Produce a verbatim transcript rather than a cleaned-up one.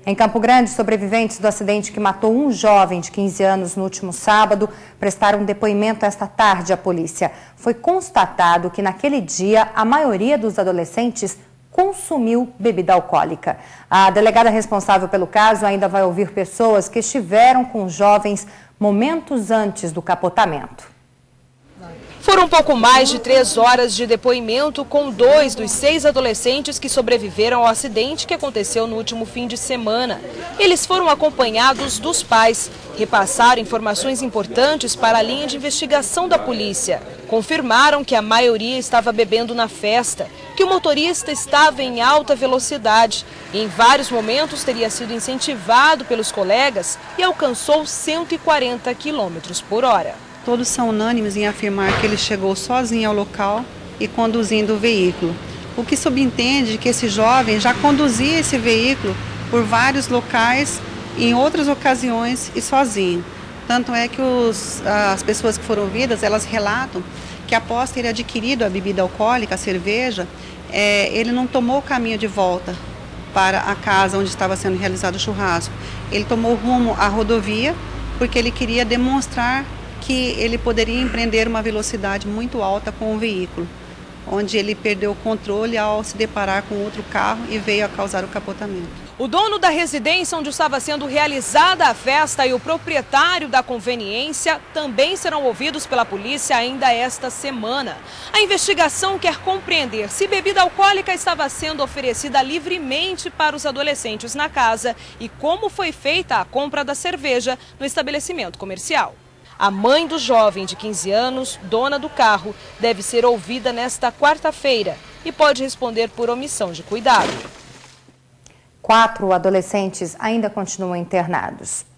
Em Campo Grande, sobreviventes do acidente que matou um jovem de quinze anos no último sábado prestaram depoimento esta tarde à polícia. Foi constatado que naquele dia a maioria dos adolescentes consumiu bebida alcoólica. A delegada responsável pelo caso ainda vai ouvir pessoas que estiveram com os jovens momentos antes do capotamento. Foram pouco mais de três horas de depoimento com dois dos seis adolescentes que sobreviveram ao acidente que aconteceu no último fim de semana. Eles foram acompanhados dos pais, repassaram informações importantes para a linha de investigação da polícia. Confirmaram que a maioria estava bebendo na festa, que o motorista estava em alta velocidade e em vários momentos teria sido incentivado pelos colegas e alcançou cento e quarenta quilômetros por hora. Todos são unânimes em afirmar que ele chegou sozinho ao local e conduzindo o veículo. O que subentende que esse jovem já conduzia esse veículo por vários locais, em outras ocasiões e sozinho. Tanto é que os, as pessoas que foram ouvidas, elas relatam que após ter adquirido a bebida alcoólica, a cerveja, é, ele não tomou o caminho de volta para a casa onde estava sendo realizado o churrasco. Ele tomou rumo à rodovia porque ele queria demonstrar que ele poderia empreender uma velocidade muito alta com o veículo, onde ele perdeu o controle ao se deparar com outro carro e veio a causar o capotamento. O dono da residência onde estava sendo realizada a festa e o proprietário da conveniência também serão ouvidos pela polícia ainda esta semana. A investigação quer compreender se bebida alcoólica estava sendo oferecida livremente para os adolescentes na casa e como foi feita a compra da cerveja no estabelecimento comercial. A mãe do jovem de quinze anos, dona do carro, deve ser ouvida nesta quarta-feira e pode responder por omissão de cuidado. Quatro adolescentes ainda continuam internados.